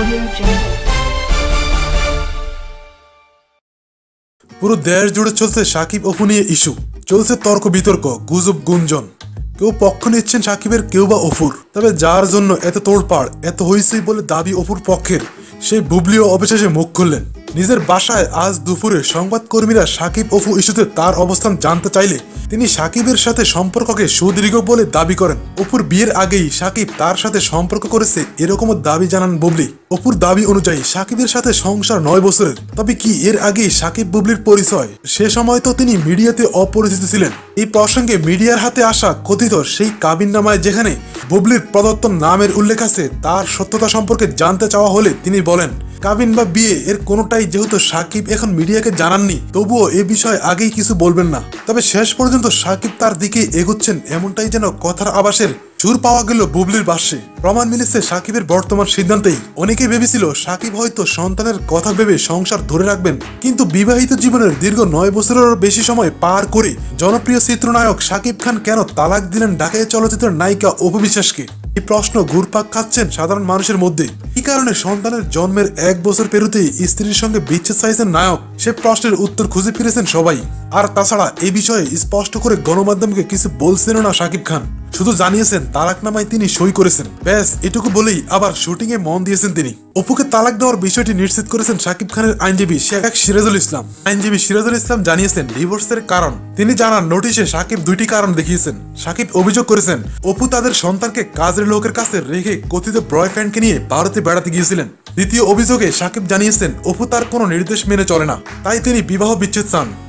পুরো দেশ জুড়ে চলছে সাকিব অপু নিয়ে ইস্যু, চলছে তর্ক বিতর্ক, গুজব গুঞ্জন। কেউ পক্ষ নিচ্ছেন সাকিবের, কেউ বা অপুর। তবে যার জন্য এত তোড়পাড়, এত হইচই বলে দাবি অপুর পক্ষের, সেই বুবলিও অবশেষে মুখ খুললেন। নিজের বাসায় আজ দুপুরে সংবাদকর্মীরা সাকিব অপু ইস্যুতে তার অবস্থান জানতে চাইলে তিনি সাকিবের সাথে সম্পর্ককে সুদীর্ঘ বলে দাবি করেন। অপুর বিয়ের আগেই সাকিব তার সাথে সম্পর্ক করেছে, এরকমও দাবি জানান বুবলি। অপুর দাবি অনুযায়ী সাকিবের সাথে সংসার 9 বছরের। তবে কি এর আগেই সাকিব বুবলির পরিচয়? সে সময় তো তিনি মিডিয়াতে অপরিচিত ছিলেন। এই প্রসঙ্গে মিডিয়ার হাতে আসা কথিত সেই কাবিননামায় যেখানে বুবলির প্রদত্ত নামের উল্লেখ আছে, তার সত্যতা সম্পর্কে জানতে চাওয়া হলে তিনি বলেন, কাবিন বা বিয়ে এর কোনোটাই যেহেতু সাকিব এখন মিডিয়াকে জানাননি, তবুও এ বিষয়ে আগেই কিছু বলবেন না। তবে শেষ পর্যন্ত সাকিব তার দিকে এগোচ্ছেন, এমনটাই যেন কথার আভাসের সুর পাওয়া গেল বুবলির ভাষ্যে। প্রমাণ মিলেছে সাকিবের বর্তমান সিদ্ধান্তেই। অনেকে ভেবেছিল সাকিব হয়তো সন্তানের কথা ভেবে সংসার ধরে রাখবেন, কিন্তু বিবাহিত জীবনের দীর্ঘ 9 বছরেরও বেশি সময় পার করে জনপ্রিয় চিত্রনায়ক সাকিব খান কেন তালাক দিলেন ঢাকাই চলচ্চিত্রের নায়িকা অপু বিশ্বাসকে? এই প্রশ্ন ঘুরপাক খাচ্ছেন সাধারণ মানুষের মধ্যে। কি কারণে সন্তানের জন্মের 1 বছর পেরোতেই স্ত্রীর সঙ্গে বিচ্ছেদ চাইছেন নায়ক? সে প্রশ্নের উত্তর খুঁজে ফিরেছেন সবাই। আর তাছাড়া এই বিষয়ে স্পষ্ট করে গণমাধ্যমকে কিছু বলছেনও না সাকিব খান, শুধু জানিয়েছেন তালাকনামায় তিনি সই করেছেন, ব্যাস এটুকু বলেই আবার শুটিং এ মন দিয়েছেন তিনি। অপুকে তালাক দেওয়ার বিষয়টি নিশ্চিত করেছেন সাকিব খানের আইনজীবী শেখ সিরাজুল ইসলাম। আইনজীবী সিরাজুল ইসলাম জানিয়েছেন ডিভোর্সের কারণ। তিনি জানান, নোটিশে সাকিব 2টি কারণ দেখিয়েছেন। সাকিব অভিযোগ করেছেন অপু তাদের সন্তানকে কাজের লোকের কাছে রেখে কথিত বয়ফ্রেন্ডকে নিয়ে ভারতে বেড়াতে গিয়েছিলেন। দ্বিতীয় অভিযোগে সাকিব জানিয়েছেন অপু তার কোনো নির্দেশ মেনে চলে না, তাই তিনি বিবাহ বিচ্ছেদ চান।